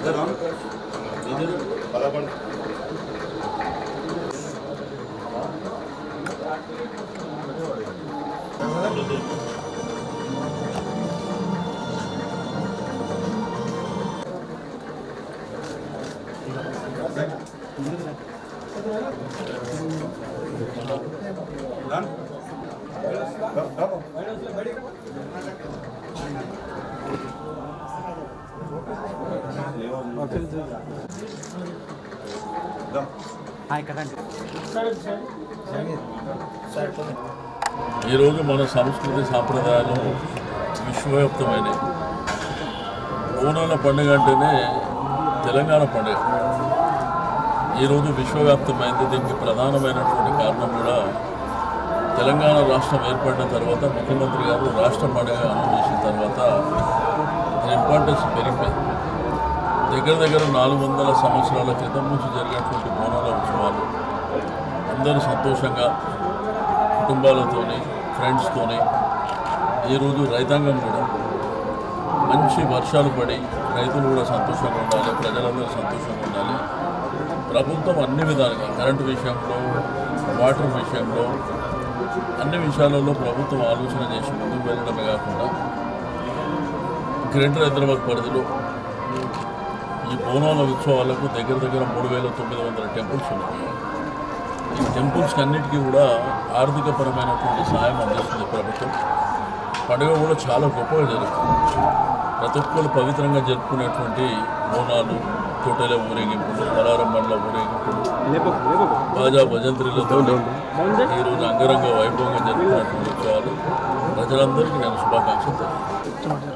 ఈరోజు మన సంస్కృతి సాంప్రదాయాలు విశ్వవ్యాప్తమైనవి. బోనాల పండుగ అంటేనే తెలంగాణ పండుగ. ఈరోజు విశ్వవ్యాప్తమైంది. దీనికి ప్రధానమైనటువంటి కారణం కూడా తెలంగాణ రాష్ట్రం ఏర్పడిన తర్వాత ముఖ్యమంత్రి గారు రాష్ట్ర పండుగ అనౌన్స్ చేసిన తర్వాత దీని ఇంపార్టెన్స్ పెరిగిపోయింది. దగ్గర 400 సంవత్సరాల క్రితం నుంచి జరిగేటువంటి బోనాల ఉత్సవాలు అందరూ సంతోషంగా కుటుంబాలతోని ఫ్రెండ్స్తోని, ఈరోజు రైతాంగం కూడా మంచి వర్షాలు పడి రైతులు కూడా సంతోషంగా ఉండాలి, ప్రజలందరూ సంతోషంగా ఉండాలి. ప్రభుత్వం అన్ని విధాలుగా కరెంటు విషయంలో, వాటర్ విషయంలో, అన్ని విషయాలలో ప్రభుత్వం ఆలోచన చేసి ముందుకు వెళ్ళడమే కాకుండా గ్రేటర్ హైదరాబాద్ పరిధిలో ఈ బోనాల ఉత్సవాలకు దగ్గర 3,900 టెంపుల్స్ ఉన్నాయి. ఈ టెంపుల్స్కి అన్నిటికీ కూడా ఆర్థికపరమైనటువంటి సహాయం అందిస్తుంది ప్రభుత్వం. పండుగ కూడా చాలా గొప్పగా జరుగుతుంది. ప్రతి ఒక్కరు పవిత్రంగా జరుపుకునేటువంటి బోనాలు, తోటల ఊరేగింపులు, పలారం బండ్ల ఊరేగింపులు, బాజా భజంత్రీలతో ఈరోజు అంగరంగ వైభవంగా జరుపుకున్నటువంటి ఉత్సవాలు ప్రజలందరికీ నేను శుభాకాంక్షలు తెలియజేస్తాను.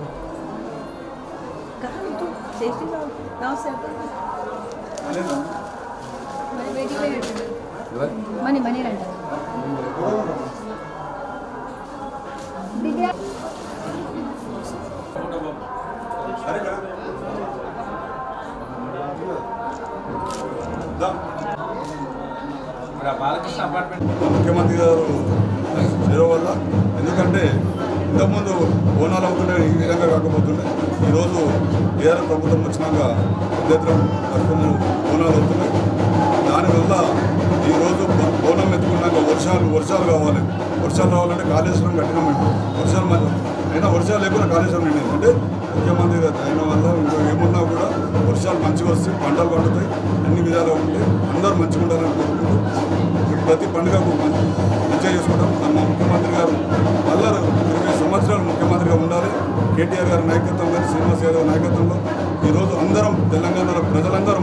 మనీ రండి ముఖ్యమంత్రి గారు చేయడం వల్ల, ఎందుకంటే ఇంతకుముందు బోనాలు అవుతుండే ఈ విధంగా కాకపోతుండే ఈరోజు టీఆర్ఎస్ ప్రభుత్వం వచ్చినాక పెద్ద ఎత్తున బోనాలు అవుతున్నాయి. దానివల్ల ఈరోజు బోనం ఎత్తుకున్నాక వర్షాలు కావాలి. వర్షాలు రావాలంటే కాళేశ్వరం కట్టినామంటే వర్షాలు లేకుండా కాళేశ్వరం నిండింది. అంటే ముఖ్యమంత్రి అయిన వల్ల ఇంకా ఏమున్నా కూడా వర్షాలు మంచిగా వస్తాయి, పంటలు పండుతాయి, అన్ని విధాలుగా ఉంటాయి. అందరూ మంచిగా ఉండాలని కోరుకుంటూ ప్రతి పండుగకు మంచిగా చేసుకుంటాం. మా ముఖ్యమంత్రి గారు అందరూ 20 సంవత్సరాలు ముఖ్యమంత్రిగా ఉండాలి. కేటీఆర్ గారి నాయకత్వంలో, శ్రీనివాస్ యాదవ్ నాయకత్వంలో ఈరోజు అందరం తెలంగాణలో ప్రజలందరూ